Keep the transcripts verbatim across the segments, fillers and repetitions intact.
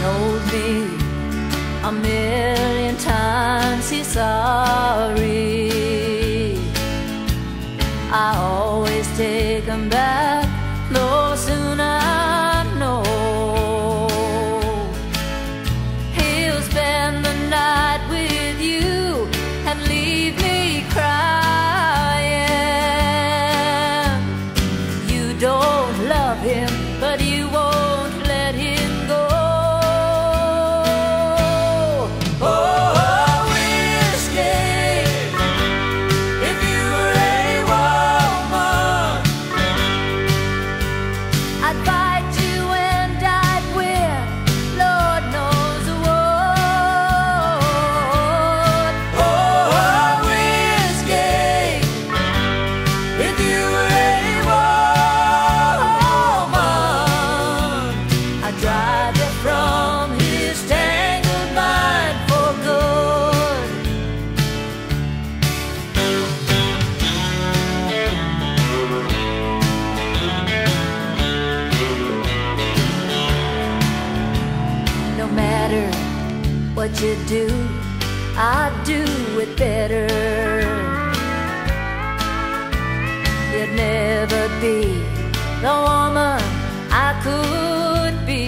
told me a million times he's sorry. I always take him back, though soon I know he'll spend the night with you and leave me crying. You don't love him, but you won't let him go. Oh, whiskey, if you were a woman, I'd fight you and I'd win, Lord knows what. Oh, whiskey, if you were a woman, I'd drive you from his tangled mind for good. No matter what you do, I'd do it better. You'd never be the woman I could be,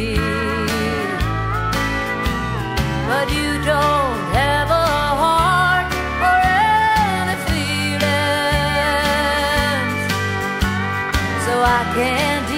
but you don't have a heart or any feelings, so I can't